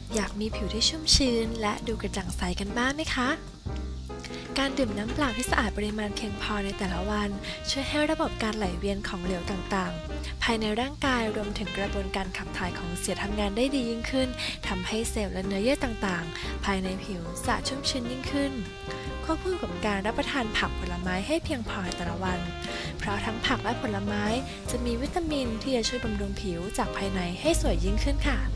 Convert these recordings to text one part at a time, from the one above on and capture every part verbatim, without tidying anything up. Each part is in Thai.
อยากมีผิวที่ชุ่มชื้นและดูกระจ่างใสกันบ้างไหมคะการดื่มน้ำเปล่าที่สะอาดปริมาณเพียงพอในแต่ละวันช่วยให้ระบบการไหลเวียนของเหลวต่างๆภายในร่างกายรวมถึงกระบวนการขับถ่ายของเสียทำงานได้ดียิ่งขึ้นทำให้เซลล์และเนื้อเยื่อต่างๆภายในผิวสะอาดชุ่มชื้นยิ่งขึ้นควบคู่กับการรับประทานผักผลไม้ให้เพียงพอในแต่ละวันเพราะทั้งผักและผลไม้จะมีวิตามินที่จะช่วยบำรุงผิวจากภายในให้สวยยิ่งขึ้นค่ะ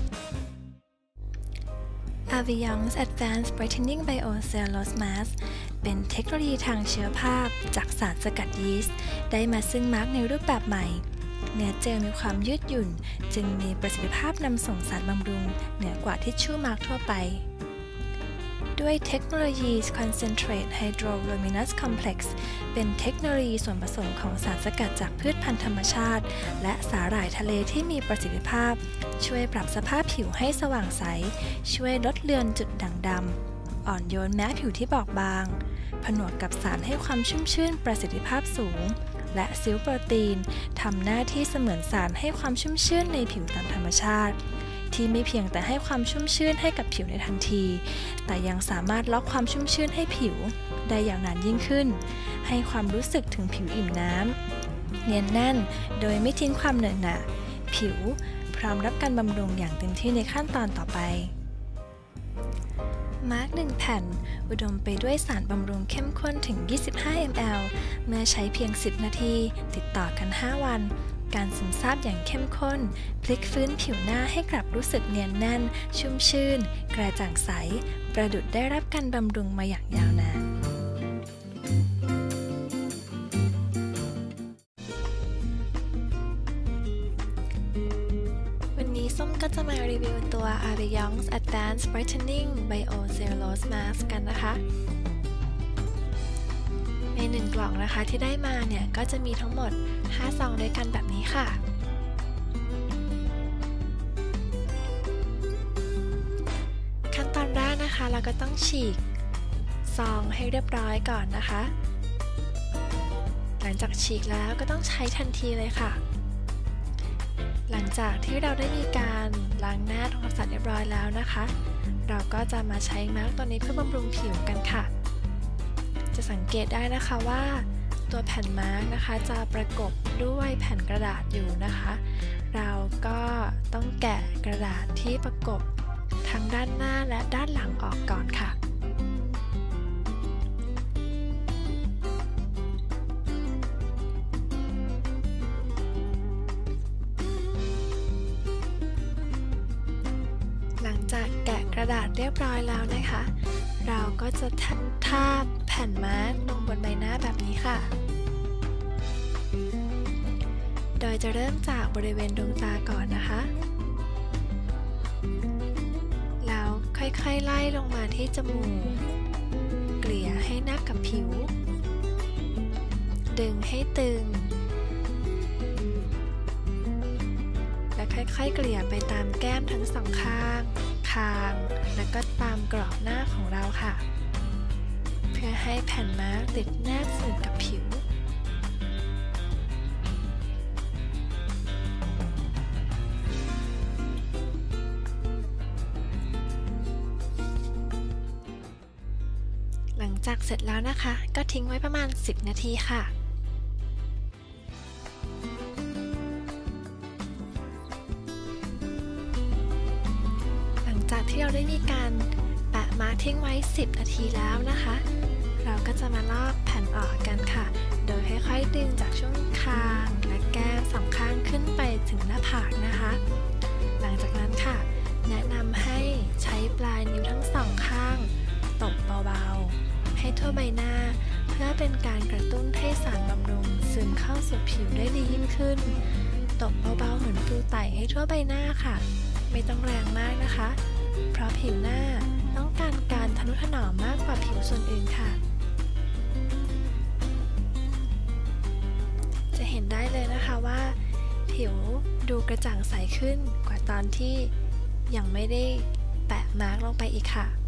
Avion's Advanced Brightening Biocellulose Mask เป็นเทคโนโลยีทางชีวภาพจากสารสกัดยีสต์ได้มาซึ่งมาร์กในรูปแบบใหม่เนื้อเจลมีความยืดหยุ่นจึงมีประสิทธิภาพนำส่งสารบำรุงเหนือกว่าทิชชู่มาร์กทั่วไปด้วยเทคโนโลยี Concentrate Hydroluminous Complex เป็นเทคโนโลยีส่วนผสมของสารสกัดจากพืชพันธุ์ธรรมชาติและสาหร่ายทะเลที่มีประสิทธิภาพช่วยปรับสภาพผิวให้สว่างใสช่วยลดเลือนจุดด่างดำอ่อนโยนแม้ผิวที่บอบบางผนวกกับสารให้ความชุ่มชื่นประสิทธิภาพสูงและซิลโปรตีนทำหน้าที่เสมือนสารให้ความชุ่มชื่นในผิวตามธรรมชาติที่ไม่เพียงแต่ให้ความชุ่มชื่นให้กับผิวในทันทีแต่ยังสามารถล็อกความชุ่มชื่นให้ผิวได้ยาวนานยิ่งขึ้นให้ความรู้สึกถึงผิวอิ่มน้ำเนียนแน่นโดยไม่ทิ้งความเหนอะหนะผิวพร้อมรับการบำรุงอย่างเต็มที่ในขั้นตอนต่อไปมาร์กหนึ่งแผ่นอุดมไปด้วยสารบำรุงเข้มข้นถึงยี่สิบห้ามิลลิลิตรเมื่อใช้เพียงสิบนาทีติดต่อกันห้าวันการซึมซาบอย่างเข้มข้นพลิกฟื้นผิวหน้าให้กลับรู้สึกเนียนแน่นชุ่มชื่นกระจ่างใสประดุจได้รับการบำรุงมาอย่างยาวนานวันนี้ส้มก็จะมารีวิวตัว Avion's Advanced Brightening Biocellulose Mask กันนะคะในหนึ่งกล่องนะคะที่ได้มาเนี่ยก็จะมีทั้งหมดห้าซองด้วยกันแบบนี้ค่ะขั้นตอนแรกนะคะเราก็ต้องฉีกซองให้เรียบร้อยก่อนนะคะหลังจากฉีกแล้วก็ต้องใช้ทันทีเลยค่ะหลังจากที่เราได้มีการล้างหน้าทำความสะอาดเรียบร้อยแล้วนะคะเราก็จะมาใช้มาร์กตัวนี้เพื่อบำรุงผิวกันค่ะจะสังเกตได้นะคะว่าตัวแผ่นมาร์กนะคะจะประกบด้วยแผ่นกระดาษอยู่นะคะเราก็ต้องแกะกระดาษที่ประกบทั้งด้านหน้าและด้านหลังออกก่อนค่ะหลังจากแกะกระดาษเรียบร้อยแล้วนะคะเราก็จะทาบแผ่นมาร์กลงบนใบหน้าแบบนี้ค่ะโดยจะเริ่มจากบริเวณดวงตาก่อนนะคะแล้วค่อยๆไล่ลงมาที่จมูกเกลี่ยให้แนบกับผิวดึงให้ตึงและค่อยๆเกลี่ยไปตามแก้มทั้งสองข้างคางและก็ตามกรอบหน้าของเราค่ะเพื่อให้แผ่นมาร์กติดแนบสนิทกับผิวหลังจากเสร็จแล้วนะคะก็ทิ้งไว้ประมาณสิบนาทีค่ะหลังจากที่เราได้มีการแปะมาร์กทิ้งไว้สิบนาทีแล้วนะคะเราก็จะมาลอกแผ่นออกกันค่ะโดยค่อยๆดึงจากช่วงคางและแก้มสองข้างขึ้นไปถึงหน้าผากนะคะหลังจากนั้นค่ะแนะนำให้ใช้ปลายนิ้วทั้งสองข้างตบเบาๆให้ทั่วใบหน้าเพื่อเป็นการกระตุ้นให้สารบำรุงซึมเข้าสู่ผิวได้ดียิ่งขึ้นตบเบาๆเหมือนปูไต่ให้ทั่วใบหน้าค่ะไม่ต้องแรงมากนะคะเพราะผิวหน้าต้องการการทนุถนอมมากกว่าผิวส่วนอื่นค่ะจะเห็นได้เลยนะคะว่าผิวดูกระจ่างใสขึ้นกว่าตอนที่ยังไม่ได้แปะมาร์กลงไปอีกค่ะ